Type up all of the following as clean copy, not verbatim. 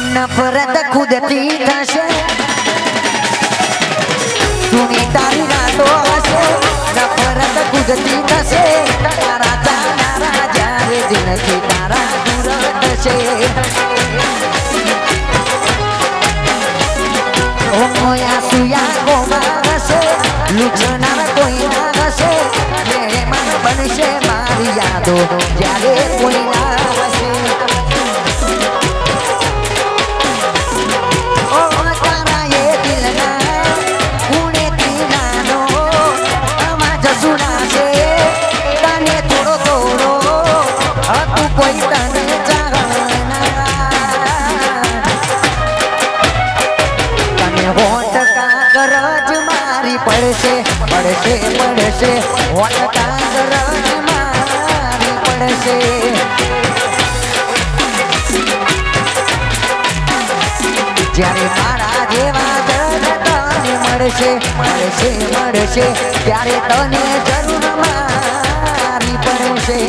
नफरत खुदती थशे सुनी तारी रातो हसे नफरत खुदती थशे तारा जानारा जारे दिनथी तारा दूर थशे ओ मोया सुया गोमा हसे लूटनार कोई ना हसे मेरे मन बनशे मारी यादो जारे कोई ना हसे पड़से पड़से पड़से होट का गरज मारी पड़से જ્યારે મારા જેવા દર્દ તને મળશે મળશે મળશે ત્યારે તને જરૂર મારી પડશે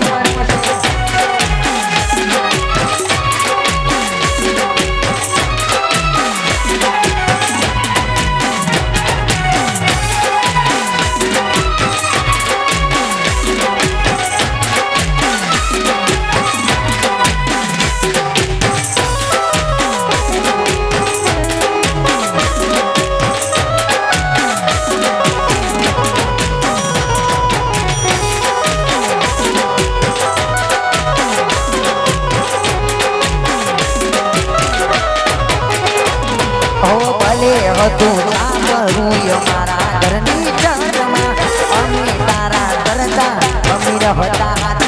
तू साबरू मारा घरनी चंद्रमा अमी तारा करता अमीर होता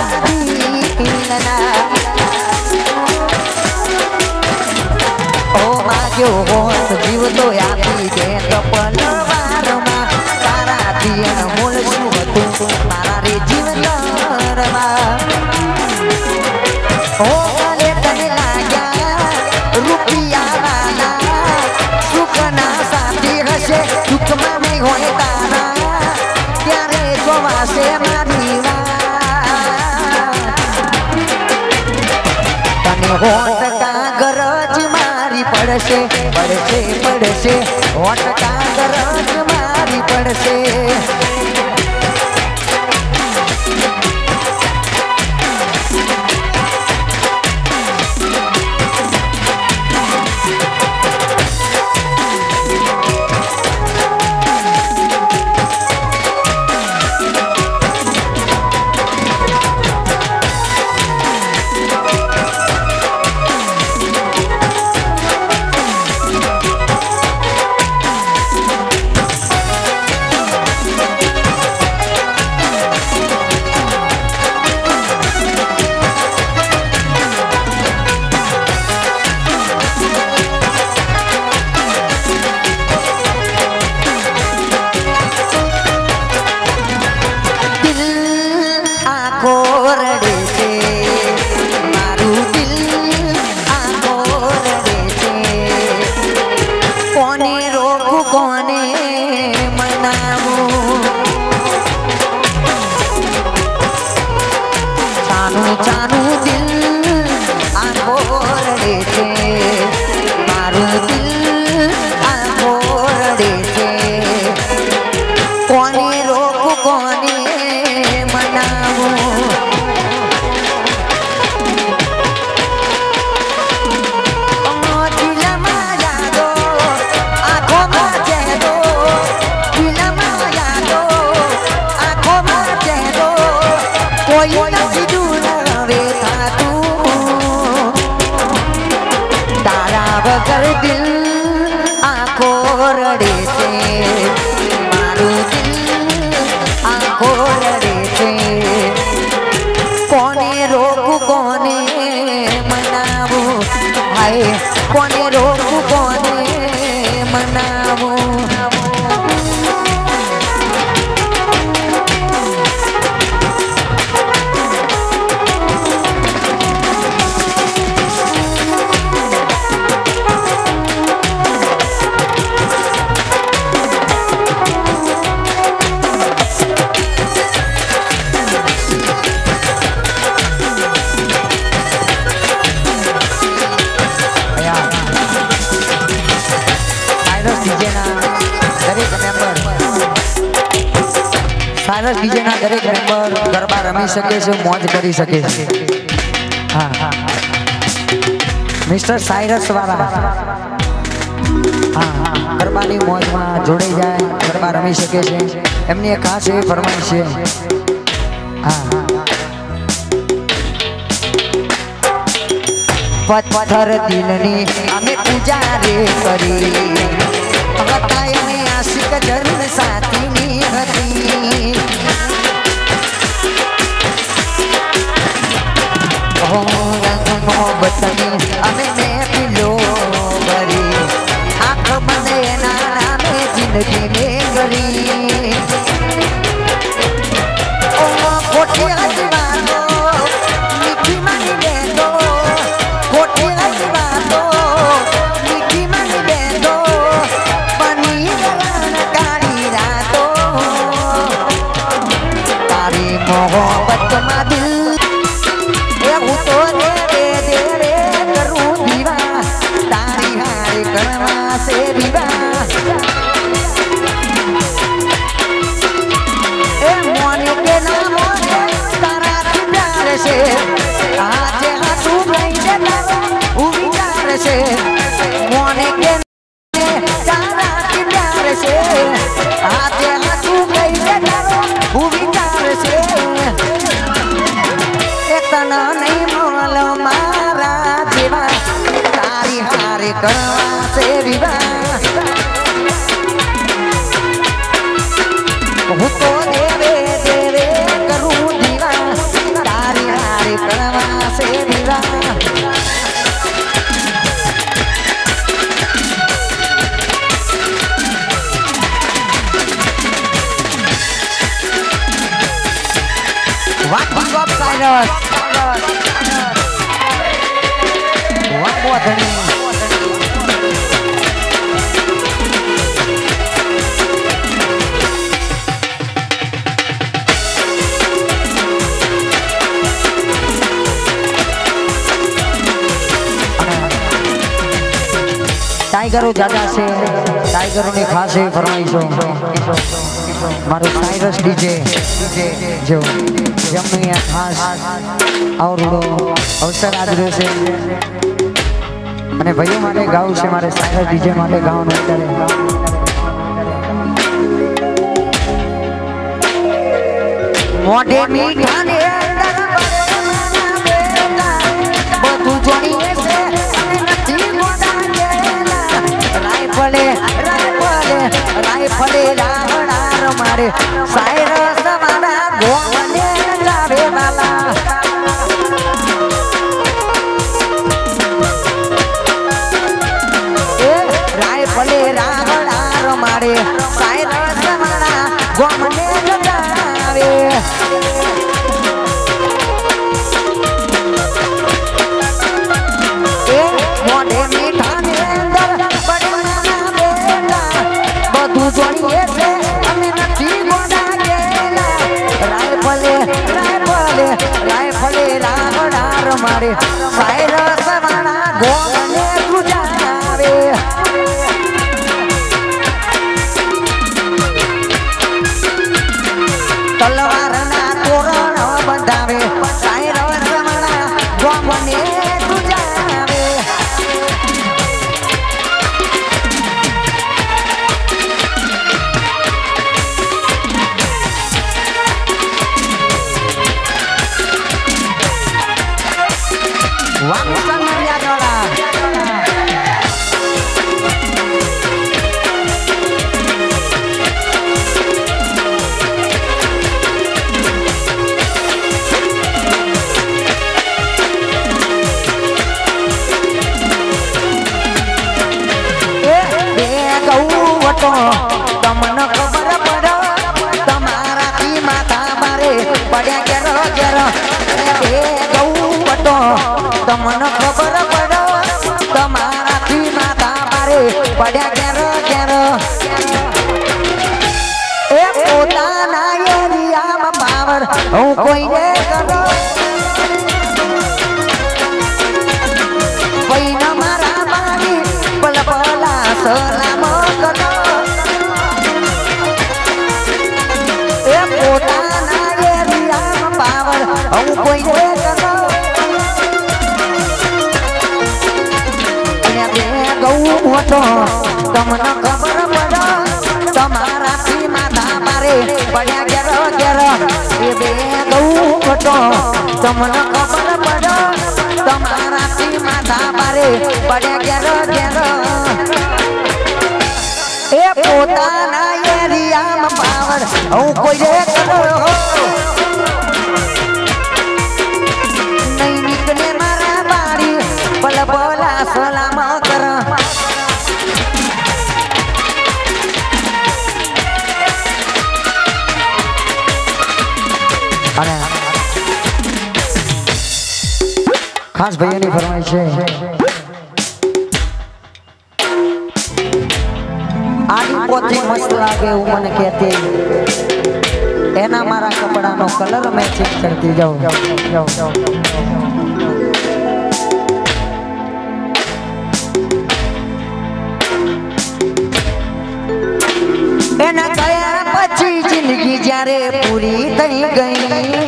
ओ माग्यो होत जीव तो आपी दे तो पलवारमा तारा दियन मूल शू हतु मारा रे जीवनमा ओ गले तने लाग्या रुपिया वाला सुखना दुख में नहीं होए तारा प्यारे गोवा से मारी तने होट का गरज मारी पड़से पड़से पड़से होट का गरज मारी पड़से कर दिल आंखों रड़े से मारू दिल आंखों रड़े से कोने रोकू कोने मनावू हाय कोने रोकू कोने मनावू साइरस डीजे ना दरेक मेंबर गरबा रमी सके छे मौज करी सके छे। हां मिस्टर साइरस वाला हां गरबानी मौज में जोड़े जाए गरबा रमी सके छे एमनी एक खास एवी फरमाइश छे। हां पत्थर दिलनी अमे पूजा रे करी बतायने आशिक जन्म साथी नी हती ओ रंग मोहब्बतनी अमे मैं पिलो भरी आँख बंदे नाना में जिंदगी में गरी ओ कोठी अजवानो मीठी मानी दे दो कोठी अजवानो मीठी मानी दे दो पानी गलान गाड़ी रातो तारी मोहब्बत मा दिल ये तो दे करूं दीवा तारी हार करवा से दीवा ए मोने के नाम तारा प्यार से आज हाथू गई देता विचार से मोने के तारा प्यार से आज हाथू गई देता विचार से इतना नहीं मोल मारा जीवा तारी हार करवा से विवाह तो देवे देवे करूं दीवा तारी हार करवा से विवाह What big up Cyrus? One more thing. टाइगरो ज्यादा से टाइगरो ने खास फरमाइशो मारो साइरस डीजे जो जमने खास और अवसर आज रो से અને ભાઈઓ માટે ગાઉં છે મારે સાયરસ ડીજે માટે ગાવાનું અત્યારે મોઢે મીઠા ને અંદર બધું જોડીએ છે અને નથી મોઢા ગેલા રાઈફલે રાવણાર મારે સાયરસ મારા ગોમને જાવે વાલા राइफले रावणार मारे साइरस मारा गोमने जगावे मोढे मीठा ने अंदर बड़वाना बेला बधु जोड़िए से अमे नथी गोडा गेला राइफले रावणार मारे साइरस मारा गोमने गुजावे तलवार ना तोरण बंधावे साइरस मारा गोमने गुजावे वाह संगरिया जोड़ा तमन खबर पड़ तमारा की माता मारे पड़ा गेरो गेरो गौवटो तमन खबर पड़ तमारा की माता मारे पड़ा गेरो गेरो ए पोताना एरिया में पावर हूँ कोई ने करो कोई न मारा मारी पल पला सलाम करो ए पोता कहूँ मोटो तमने खबर पड़ा तुम्हारा पी माथा मारे पड़ा गेरो गेरो ये बे कहूँ मोटो तमने खबर पड़ा तुम्हारा पी माथा मारे पड़ा गेरो गेरो ए पोताना एरिया में पावर हूँ कोई रे करो नहीं निकले मारा बारी बल बोला सलाम कर खास भैया ने फरमाइश है आनी पोती मस्त लागे वो मन कहते एना मारा कपड़ा नो कलर मैचिंग करती जाओ एना गया पची जिंदगी जारे पूरी थई गई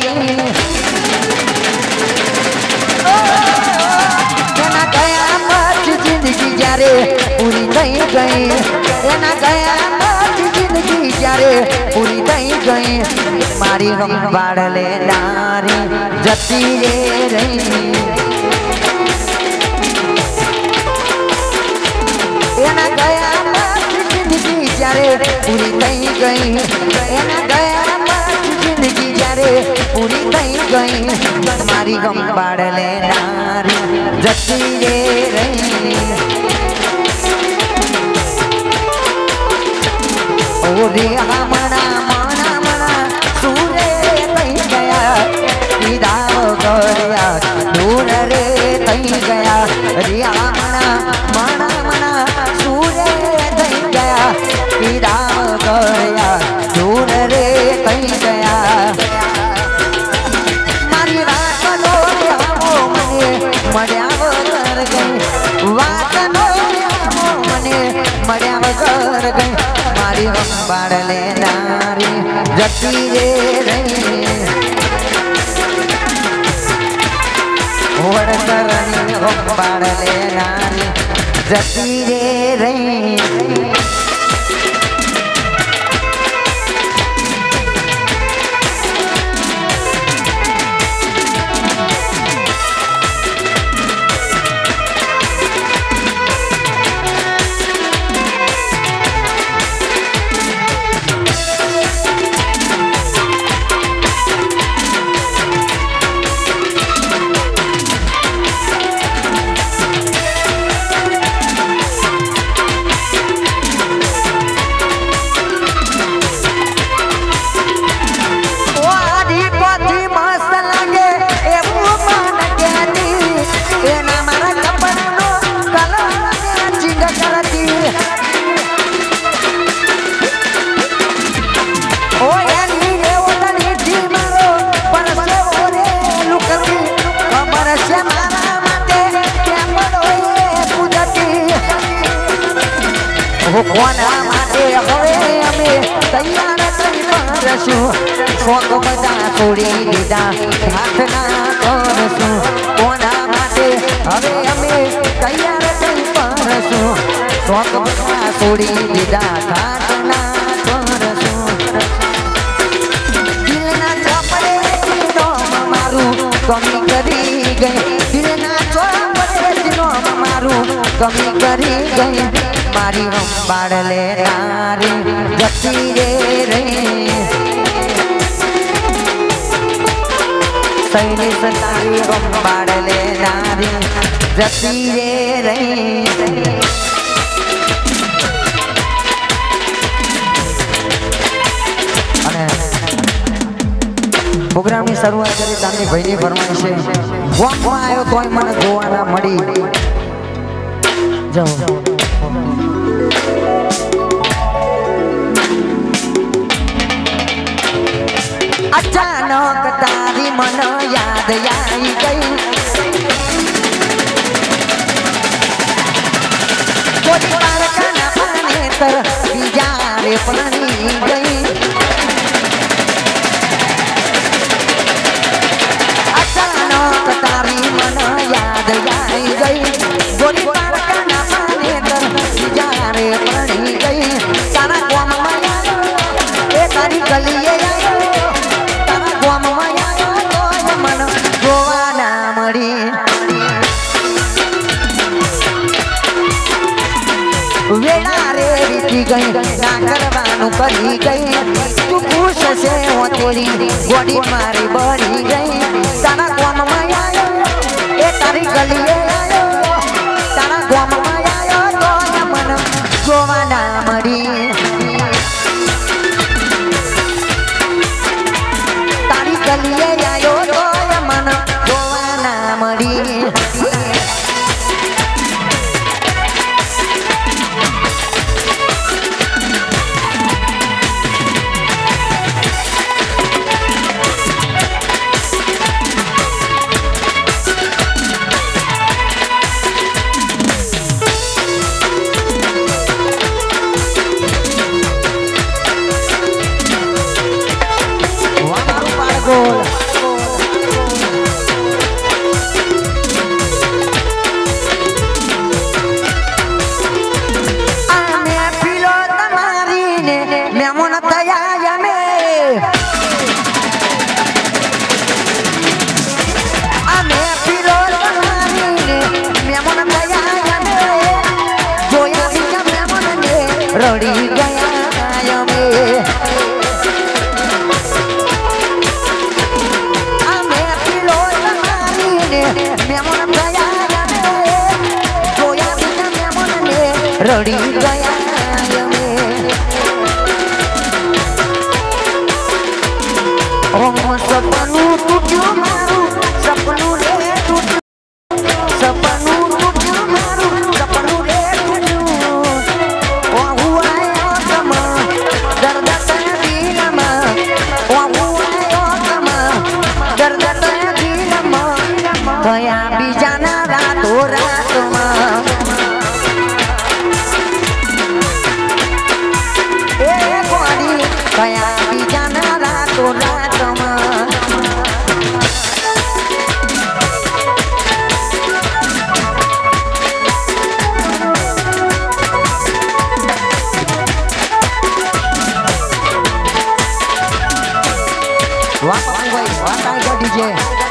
एना गया पची जिंदगी जारे पूरी थई गई एना गया पची जिंदगी जारे पूरी थई गई मारी हम बाड़ले नारी जती रे रही एना गया पची जिंदगी जारे पूरी थई गई एना गया पची जिंदगी जारे पूरी थई गई मारी हम बाड़ले नारी जती रे रही ओरे हमना मना मना सूरे तई गया विदाव गया दूर रे तई गया रे हमना मना मना सूरे तई गया विदाव गया दूर रे तई गया मारी रात नो हमो मने मड्याव कर गई वात नो हमो मने मड्याव कर गई मारी हम बाड़ले नारी जती रे रही ओवर करनी हम बाड़ले नारी जती रे रही कोना माटे हवे अमे तैयार थई परसु शौक बजा छोड़ी दीदा हाथ ना करसु कोना माटे हवे अमे तैयार थई परसु शौक बजा छोड़ी दीदा हाथ ना करसु दिल ना चपड़े दिनो मारू कमी करी गई दिल ना चपड़े दिनो मारू कमी करी गई मारी हम बाड़ले नारी जती रे रही सैनी सतारी हम बाड़ले नारी जती रे रही प्रोग्राम की शुरुआत करी तानी भाई ने फरमाइश है वहाँ आयो तो मन गोवाना मड़ी जाओ अचानक तारी मन याद आई गई कोई पार खाना पाने तर बिजारे पानी गई अचानक तारी मन याद आई गई गोली पार खाना पाने तर जीती गई ना करवानू करी गई तू खुश से हो तेरी बॉडी मारी बढ़ी गई तारा गाम में आयो ए तारी गलिए आयो तारा गाम में आयो तो मन जोवा ना मरी तारी गलिए आयो तो मन जोवा ना मरी रड़ी गया में हमें पिलो मारी ने मेमन गया में जोया बिना मेमन ने रड़ी गया में ओ सपनू टूट्यो मारू सपनू रे टूट्यो सपनू टूट्यो मारू सपनू रे टूट्यो कया बीजाना रातो रात में ए गोरी कया बीजाना रातो रात में वाह भाई वाह टाइगर डीजे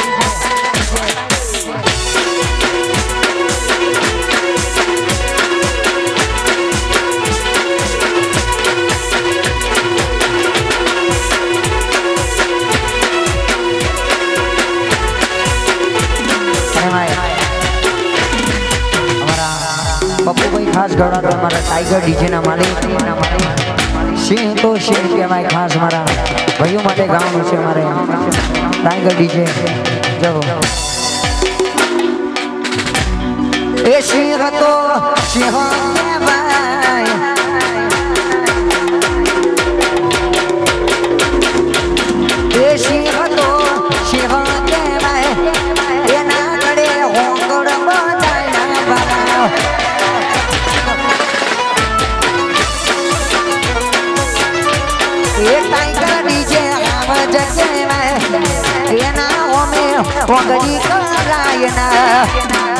पप्पू भाई खास गड़ा तो हमारा टाइगर डीजे ना मालिक सिंह तो सिंह के भाई खास हमारा भाइयों माटे गाँव में से हमारे टाइगर डीजे जब ए सिंह तो सिंह के भाई ए सिंह तो सिंह के भाई ये ना करे होंगड़ बजाय ना बना ये टाइगर डीजे आवाज से मैं ये ना हो में वगड़ी करायना